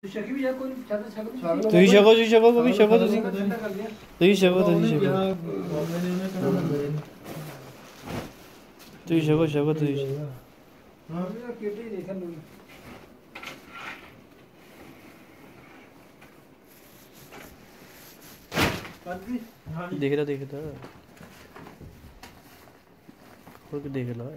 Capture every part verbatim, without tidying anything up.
ਤੁਸੀਂ ਛਕੋ ਤੁਸੀਂ ਛਕੋ ਕੋਈ ਛਕੋ ਤੁਸੀਂ ਤੁਸੀਂ ਛਕੋ ਤੁਸੀਂ ਛਕੋ ਤੁਸੀਂ ਛਕੋ ਛਕੋ ਤੁਸੀਂ ਹਾਂ ਕਿਹੜੀ ਦੇਖਣ ਨੂੰ ਕੱਢੀ ਹਾਂ ਦੇਖਦਾ ਦੇਖਦਾ ਹੋਰ ਕਿ ਦੇਖ ਲਾ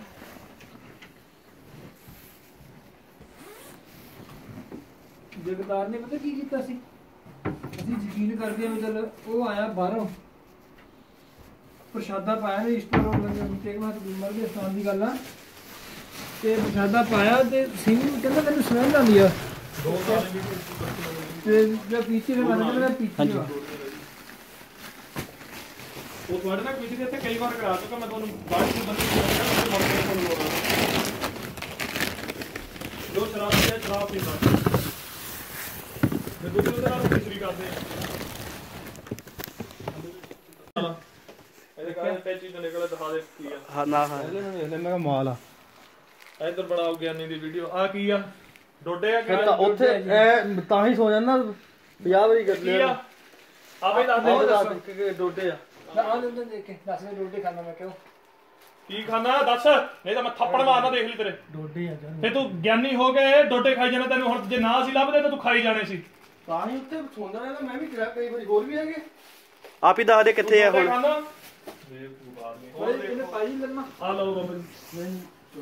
ਜਗਤਾਰ ਨੇ ਪਤਾ ਕੀ ਕੀਤਾ ਸੀ ਅਸੀਂ ਯਕੀਨ ਕਰਦੇ ਹਾਂ ਚੱਲ ਉਹ ਆਇਆ ਬਾਹਰੋਂ ਪ੍ਰਸ਼ਾਦਾ ਪਾਇਆ ਨੇ ਇਸ਼ਟਰ ਤੇਗ ਬਹਾਦਰ ਦੇ ਸਥਾਨ ਦੀ ਗੱਲ ਆ ਤੇ ਪ੍ਰਸ਼ਾਦਾ ਪਾਇਆ ਤੇ ਸਿੰਘ ਕਹਿੰਦਾ ਮੈਨੂੰ ਸਮੈਲ ਆਉਂਦੀ ਆ ਦੋ ਸਾਲ ਵੀ ਤੇ ਜਦ ਪੀਛੇ ਦੇ ਬੰਦੇ ਨੇ ਪੀਛੇ ਉਹ ਤੁਹਾਡੇ ਨਾਲ ਪੀਛੇ ਤੇ ਕਈ ਵਾਰ ਕਰਾ ਚੁੱਕਾ ਮੈਂ ਤੁਹਾਨੂੰ ਬਾਅਦ ਵਿੱਚ ਬੰਦੇ ਦੋ ਸ਼ਰਾਬ ਤੇ ਸ਼ਰਾਬ ਪੀਂਦਾ ਮੈਂ ਦੂਜੇ ਨਾਲ ਤੀਸਰੀ ਕਰਦੇ ਆ ਇਹਦੇ ਕਾਹਦੇ ਪੈਚੀ ਤੋਂ ਨਿਕਲੇ ਦਿਖਾ ਦੇ ਕੀ ਆ ਹਾਂ ਨਾ ਹਾਂ ਇਹਦੇ ਨੂੰ ਵੇਖ ਲੈ ਮੈਂ ਮਾਲ ਆ ਇੱਧਰ ਬੜਾ ਹੋ ਗਿਆਨੀ ਦੀ ਵੀਡੀਓ ਆ ਕੀ ਆ ਡੋਡੇ ਆ ਤਾਂ ਉੱਥੇ ਐ ਤਾਂ ਹੀ ਸੋ ਜਾਂਦਾ ਪੰਜਾਹ ਵਾਰੀ ਕਰ ਲਿਆ ਆਪੇ ਦੱਸ ਦੇ ਕਿ ਡੋਡੇ ਆ ਆ ਲੈ ਦੇਖ ਕੇ ਦੱਸ ਦੇ ਡੋਡੇ ਖਾਣਾ ਮੈਂ ਕਿਉਂ ਕੀ ਖਾਣਾ ਦੱਸ ਨਹੀਂ ਤਾਂ ਮੈਂ ਥੱਪੜ ਮਾਰਨਾ ਦੇਖ ਲਈ ਤੇਰੇ ਡੋਡੇ ਆ ਫੇ ਤੂੰ ਗਿਆਨੀ ਹੋ ਗਏ ਡੋਡੇ ਖਾਈ ਜਾਣਾ ਤੈਨੂੰ ਹੁਣ ਜੇ ਨਾ ਸੀ ਲੱਭਦੇ ਤਾਂ ਤੂੰ ਖਾਈ ਜਾਣੇ ਸੀ ਤਾਂ ਹੀ ਉੱਤੇ ਸੌਂਦਾ ਰਹਿੰਦਾ ਮੈਂ ਵੀ ਕਿਹਾ ਕਈ ਵਾਰੀ ਹੋਰ ਵੀ ਹੈਗੇ ਆਪ ਹੀ ਦੱਸ ਦੇ ਕਿੱਥੇ ਆ ਹੁਣ ਹੋਰ ਇਹਨੇ ਪਾਈ ਲੈਣਾ ਆ ਲਓ ਬਾਬਾ ਨਹੀਂ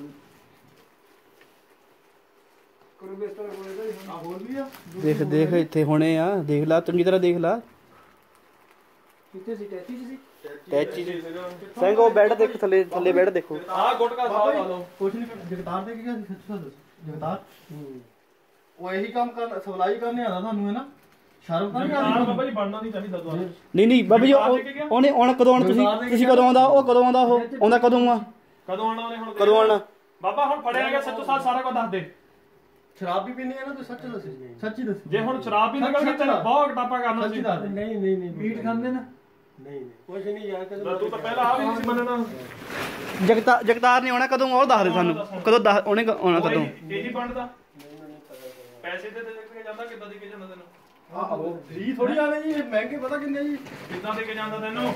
ਕਰੋ ਬੇਸਤਰ ਕੋਲੇ ਤਾਂ ਹੋਰ ਵੀ ਆ ਦੇਖ ਦੇਖ ਇੱਥੇ ਹੋਣੇ ਆ ਦੇਖ ਲਾ ਚੰਗੀ ਤਰ੍ਹਾਂ ਦੇਖ ਲਾ ਕਿੱਥੇ ਸੀ ਟੈਚੀ ਸੀ ਟੈਚੀ ਸਿੰਘ ਉਹ ਬੈੱਡ ਦੇਖ ਥੱਲੇ ਥੱਲੇ ਬੈੱਡ ਦੇਖੋ ਆ ਗੁਟਕਾ ਸਾਹਿਬ ਆ ਲਓ ਕੁਛ ਨਹੀਂ ਜਗਤਾਰ ਦੇ ਕੀ ਗਿਆ ਸੱਚਾ ਦੱਸ ਜਗਤਾਰ ਉਹ ਇਹੀ ਕੰਮ ਕਰ ਸਪਲਾਈ ਕਰਨੇ ਆਦਾ ਤੁਹਾਨੂੰ ਹੈ ਨਾ ਸ਼ਰਮ ਤਾਂ ਨਹੀਂ ਆਉਂਦੀ ਬਾਬਾ ਜੀ ਬਣਨਾ ਨਹੀਂ ਚਾਹੀਦਾ ਦੁਆਰਾ ਨਹੀਂ ਨਹੀਂ ਬਾਬਾ ਜੀ ਉਹਨੇ ਆਉਣਾ ਕਦੋਂ ਆਉਣਾ ਤੁਸੀਂ ਤੁਸੀਂ ਕਦੋਂ ਆਉਂਦਾ ਉਹ ਕਦੋਂ ਆਉਂਦਾ ਉਹ ਆਉਂਦਾ ਕਦੋਂ ਆ ਕਦੋਂ ਆਉਣਾ ਉਹਨੇ ਹੁਣ ਕਦੋਂ ਆਉਣਾ ਬਾਬਾ ਹੁਣ ਫੜਿਆ ਗਿਆ ਸੱਚੋ ਸੱਚ ਸਾਰਾ ਕੁਝ ਦੱਸ ਦੇ ਸ਼ਰਾਬ ਵੀ ਪੀਣੀ ਹੈ ਨਾ ਤੂੰ ਸੱਚ ਦੱਸ ਸੱਚੀ ਦੱਸ ਜੇ ਹੁਣ ਸ਼ਰਾਬ ਵੀ ਨਿਕਲ ਗਈ ਤੈਨੂੰ ਬਹੁਤ ਟਾਪਾ ਕਰਨਾ ਸੀ ਨਹੀਂ ਨਹੀਂ ਨਹੀਂ ਮੀਟ ਖਾਂਦੇ ਨਾ ਨਹੀਂ ਨਹੀਂ ਕੁਛ ਨਹੀਂ ਯਾਰ ਤੂੰ ਤਾਂ ਪਹਿਲਾਂ ਆ ਵੀ ਨਹੀਂ ਸੀ ਮੰਨਣਾ ਜਗਤਾਰ ਜਗਤਾਰ ਨੇ ਆਉਣਾ ਕਦੋਂ ਉਹ ਦੱਸ ਦੇ ਸਾਨੂੰ ਕਦੋਂ ਦੱਸ ਉਹਨੇ ਆਉਣਾ ਕਦੋਂ ਇਹੀ ਬਣਦਾ ਪੈਸੇ ਦੇ ਦੇ ਕੇ ਜਾਂਦਾ ਕਿੱਦਾਂ ਦੇ ਕੇ ਜਾਂਦਾ ਤੈਨੂੰ ਆਹੋ ਫ੍ਰੀ ਥੋੜੀ ਆਵੇ ਜੀ ਮਹਿੰਗੇ ਪਤਾ ਕਿੰਨੇ ਜੀ ਕਿੱਦਾਂ ਦੇ ਕੇ ਜਾਂਦਾ ਤੈਨੂੰ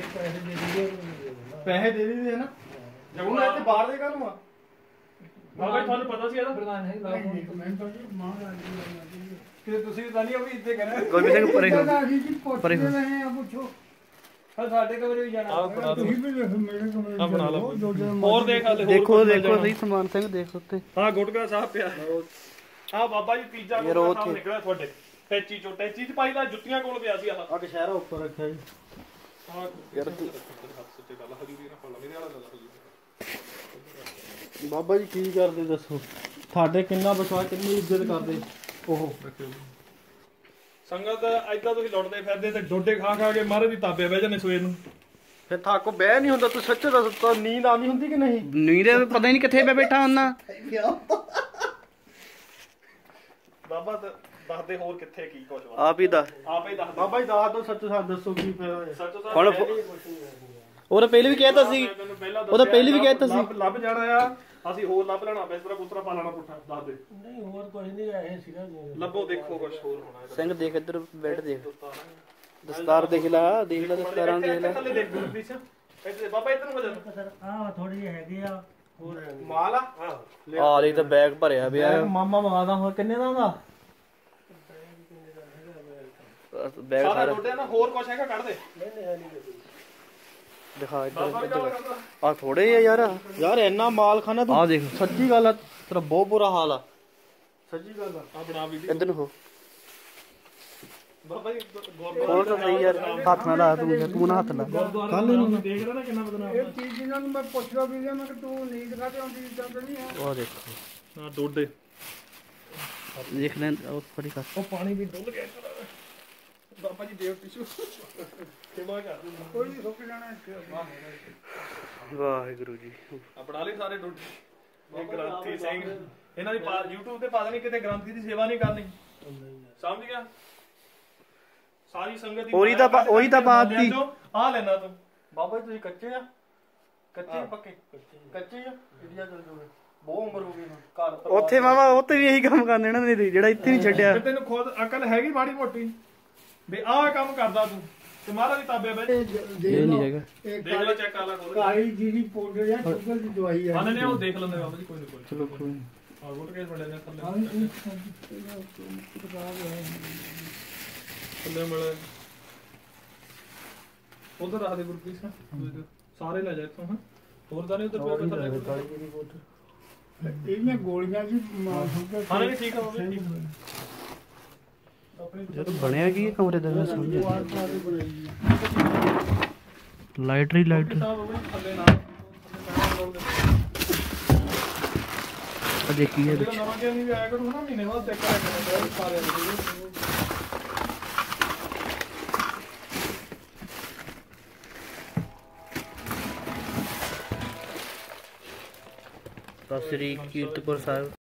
ਪੈਸੇ ਦੇ ਦਿੰਦੇ ਨਾ ਜਗੂ ਇੱਥੇ ਬਾਹਰ ਦੇ ਕਾਹਨੂੰ ਆ ਬਾਬਾ ਤੁਹਾਨੂੰ ਪਤਾ ਸੀ ਇਹਦਾ ਪ੍ਰਧਾਨ ਹੈ ਕਿ ਤੁਸੀਂ ਤਾਂ ਨਹੀਂ ਉਹ ਵੀ ਇੱਥੇ ਕਰਿਆ ਕੋਈ ਸਿੰਘ ਪਰੇ ਹੋ ਪਰੇ ਹੋ ਪੁੱਛੋ ਹਾਂ ਸਾਡੇ ਕਮਰੇ ਵੀ ਜਾਣਾ ਤੁਸੀਂ ਵੀ ਮੇਰੇ ਕਮਰੇ ਆ ਬਣਾ ਲਓ ਹੋਰ ਦੇਖ ਲੈ ਦੇਖੋ ਦੇਖੋ ਸਹੀ ਸਮਾਨ ਸਿੰਘ ਦੇਖ ਉੱਤੇ ਹਾਂ ਗੁਟਕਾ ਸਾਹਿਬ ਪਿਆ ਹਾਂ ਬਾਬਾ ਜੀ ਤੀਜਾ ਗੁਟਕਾ ਸਾਹਿਬ ਨਿਕਲਿਆ ਤੁਹਾਡੇ ਟੈਚੀ ਚੋਂ ਟੈਚੀ ਚ ਪਾਈ ਦਾ ਜੁੱਤੀਆਂ ਕੋਲ ਪਿਆ ਸੀ ਆਹ ਅੱਗ ਸ਼ਹਿਰਾ ਉੱਪਰ ਰੱਖਿਆ ਜੀ ਹਾਂ ਯਾਰ ਤੂੰ ਸੱਚੇ ਗੱਲ ਹਜੂਰੀ ਨਾ ਫੜ ਮੇਰੇ ਵਾਲਾ ਗੱਲ ਬਾਬਾ ਜੀ ਕੀ ਕਰਦੇ ਦੱਸੋ ਤੁਹਾਡੇ ਕਿੰਨਾ ਵਿਸ਼ਵਾਸ ਕਿੰਨੀ ਇੱਜ਼ਤ ਕਰਦੇ ਉਹ ਸੰਗਤ ਐਦਾਂ ਤੁਸੀਂ ਲੁੱਟਦੇ ਫਿਰਦੇ ਤੇ ਡੋਡੇ ਖਾ ਖਾ ਕੇ ਮਾਰੇ ਦੀ ਤਾਬੇ ਬਹਿ ਜਾਂਦੇ ਸਵੇਰ ਨੂੰ ਫਿਰ ਥਾਕੋ ਬਹਿ ਨਹੀਂ ਹੁੰਦਾ ਤੂੰ ਸੱਚੇ ਦੱਸ ਤਾਂ ਨੀਂਦ ਆਉਂਦੀ ਹੁੰਦੀ ਕਿ ਨਹੀਂ ਨੀਂਦ ਪਤਾ ਹੀ ਨਹੀਂ ਕਿੱਥੇ ਪੈ ਬੈਠਾ ਹੁੰਨਾ ਬਾਬਾ ਦੱਸਦੇ ਹੋਰ ਕਿੱਥੇ ਕੀ ਕੁਝ ਆਪ ਹੀ ਦੱਸ ਆਪ ਹੀ ਦੱਸ ਬਾਬਾ ਜੀ ਦੱਸ ਦੋ ਸੱਚ ਸੱਚ ਦੱਸੋ ਕੀ ਪਿਆ ਸੱਚੋ ਹੁਣ ਉਹ ਤਾਂ ਪਹਿਲੇ ਵੀ ਕਹਿਤਾ ਸੀ ਉਹ ਤਾਂ ਪਹਿਲੇ ਵੀ ਕਹਿਤਾ ਸੀ ਲੱਭ ਜਾਣਾ ਆ ਅਸੀਂ ਹੋਰ ਲੱਭ ਲੈਣਾ ਬਿਸਤਰਾ ਬੁਸਤਰਾ ਪਾ ਲੈਣਾ ਪੁੱਠਾ ਦੱਸ ਦੇ ਨਹੀਂ ਹੋਰ ਕੁਝ ਨਹੀਂ ਇਹ ਸੀਗਾ ਲੱਭੋ ਦੇਖੋ ਕੁਝ ਹੋਰ ਹੋਣਾ ਸਿੰਘ ਦੇਖ ਇੱਧਰ ਬੈਠ ਦੇਖ ਦਸਤਾਰ ਦੇਖ ਲਾ ਦੇਖ ਲਾ ਦਸਤਾਰਾਂ ਦੇਖ ਲਾ ਥੱਲੇ ਦੇਖ ਪਲੀਜ਼ ਇੱਥੇ ਬਾਬਾ ਇੱਧਰ ਨੂੰ ਵਜਾ ਆਹ ਥੋੜੀ ਜਿਹੀ ਹੈਗੀ ਆ ਹੋਰ ਮਾਲ ਆ ਹਾਂ ਆ ਲਈ ਤਾਂ ਬੈਗ ਭਰਿਆ ਪਿਆ ਮਾਮਾ ਮੰਗਾਦਾ ਹੋਰ ਕਿੰਨੇ ਦਾ ਹੁੰਦਾ ਬੈਗ ਸਾਰਾ ਸਾਰਾ ਟੋਟੇ ਨਾ ਹੋਰ ਕੁਝ ਹੈਗਾ ਕੱਢ ਦੇ ਨਹੀਂ ਨਹੀਂ ਹੈ ਨਹੀਂ ਦਿਖਾ ਇੱਧਰ ਆ ਥੋੜੇ ਆ ਯਾਰ ਯਾਰ ਇੰਨਾ ਮਾਲ ਖਾਣਾ ਤੂੰ ਆ ਦੇਖ ਸੱਚੀ ਗੱਲ ਆ ਤੇਰਾ ਬਹੁਤ ਬੁਰਾ ਹਾਲ ਆ ਸੱਚੀ ਗੱਲ ਆ ਆ ਬਣਾ ਵੀਡੀਓ ਇੱਧਰ ਨੂੰ ਹੋ ਬਾਬਾ ਜੀ ਹੋਰ ਤਾਂ ਸਹੀ ਯਾਰ ਹੱਥ ਨਾਲ ਲਾ ਤੂੰ ਤੂੰ ਨਾ ਹੱਥ ਲਾ ਕੱਲ ਨੂੰ ਦੇਖ ਰਿਹਾ ਨਾ ਕਿੰਨਾ ਬਦਨਾਮ ਇਹ ਚੀਜ਼ ਜਿਹਨਾਂ ਨੂੰ ਮੈਂ ਪੁੱਛਦਾ ਵੀ ਮੈਂ ਕਿ ਤੂੰ ਨੀਂਦ ਖਾਤੇ ਆਉਂਦੀ ਜਾਂਦਾ ਨਹੀਂ ਆ ਉਹ ਦੇਖੋ ਹਾਂ ਡੋਡੇ ਦੇਖ ਲੈ ਉਹ ਪਰੀ ਕਰ ਉਹ ਪਾਣੀ ਵੀ ਡੁੱਲ ਗਿਆ ਬਾਬਾ ਜੀ ਦੇਵ ਟਿਸ਼ੂ ਕਿਵੇਂ ਕਰ ਕੋਈ ਨਹੀਂ ਰੁਕ ਜਾਣਾ ਵਾਹਿਗੁਰੂ ਜੀ ਆ ਬਣਾ ਲਈ ਸਾਰੇ ਡੋਡੇ ਇਹ ਗ੍ਰੰਥੀ ਸਿੰਘ ਇਹਨਾਂ ਦੀ YouTube ਤੇ ਪਾ ਦੇਣੀ ਕਿਤੇ ਗ੍ਰੰਥੀ ਦੀ ਸੇਵਾ ਨਹੀਂ ਕਰਨੀ ਸਮਝ ਗਿਆ ਸਾਰੀ ਸੰਗਤ ਦੀ ਉਹੀ ਤਾਂ ਉਹੀ ਤਾਂ ਬਾਤ ਦੀ ਆ ਲੈਣਾ ਤੂੰ ਬਾਬਾ ਜੀ ਤੁਸੀਂ ਕੱਚੇ ਆ ਕੱਚੇ ਪੱਕੇ ਕੱਚੇ ਆ ਇੰਡੀਆ ਚਲ ਜੋਗੇ ਬਹੁਤ ਉਮਰ ਹੋ ਗਈ ਨਾ ਘਰ ਉੱਥੇ ਮਾਵਾ ਉੱਥੇ ਵੀ ਇਹੀ ਕੰਮ ਕਰਨੇ ਇਹਨਾਂ ਨੇ ਜਿਹੜਾ ਇੱਥੇ ਨਹੀਂ ਛੱਡਿਆ। ਤੇ ਤੈਨੂੰ ਖੁਦ ਅਕਲ ਹੈਗੀ ਮਾੜੀ ਮੋਟੀ ਵੀ ਆਹ ਕੰਮ ਕਰਦਾ ਤੂੰ ਤੇ ਮਹਾਰਾਜ ਦੀ ਤਾਬੇ ਬੈ ਇਹ ਨਹੀਂ ਹੈਗਾ। ਦੇਖ ਲੈ ਚੈੱਕ ਕਰ ਲੈ ਖੋਲ ਕਾਲੀ ਜੀਰੀ ਪਾਊਡਰ ਜਾਂ ਸ਼ੂਗਰ ਦੀ ਦਵਾਈ ਹੈ। ਹਾਂ ਨਹੀਂ ਉਹ ਦੇਖ ਲੈਂਦੇ ਬਾਬਾ ਜੀ ਕੋਈ ਨਹੀਂ ਕੋਈ ਚਲੋ ਕੋਈ ਨੀ। ਆ ਗੁੱਟ ਕੇ ਫੜੇ ਨੇ ਥੱਲੇ ਥੱਲੇ ਮਿਲੇ ਉਧਰ ਰੱਖ ਦੇ ਗੁਰਪ੍ਰੀਤ ਸਿੰਘ ਸਾਰੇ ਲੈ ਜਾ ਇੱਥੋਂ ਹਾਂ ਹੋਰ ਤਾਂ ਨਹੀਂ ਉਧਰ ਪਿਆ ਥੱਲੇ ਕਾਲੀ ਜੀਰੀ ਪਾਊਡਰ ਇਹਦੀਆਂ ਗੋਲੀਆਂ ਜੀ ਮਾਰ ਸ਼ੂਗਰ ਹਾਂ ਨਹੀਂ ਠੀਕ ਆ ਬਾਬਾ ਜੀ ਆਪਣੀ ਜਦ ਬਣਿਆ ਕੀ ਇਹ ਕਮਰੇ ਦਾ ਮੈਂ ਸਮਝ ਵਾਰ ਪਾ ਕੇ ਬਣਾਈ ਹੈ। ਲਾਈਟਰੀ ਲਾਈਟਰੀ ਸਾਹਿਬ ਬਾਬਾ ਜੀ ਥੱਲੇ ਨਾ ਆ ਦੇਖੀ ਇਹ ਜਿਹੜਾ ਨਵਾਂ ਗਿਆ ਨਹੀਂ ਵੀ ਆਇਆ ਕਰੂ ਨਾ ਮਹੀਨੇ ਬਾਅਦ ਚੈੱਕ ਕਰਿਆ ਕਰਾਂਗੇ ਸਾਰੇ ਸਤਿ ਸ੍ਰੀ ਕੀਰਤਪੁਰ ਸਾਹਿਬ।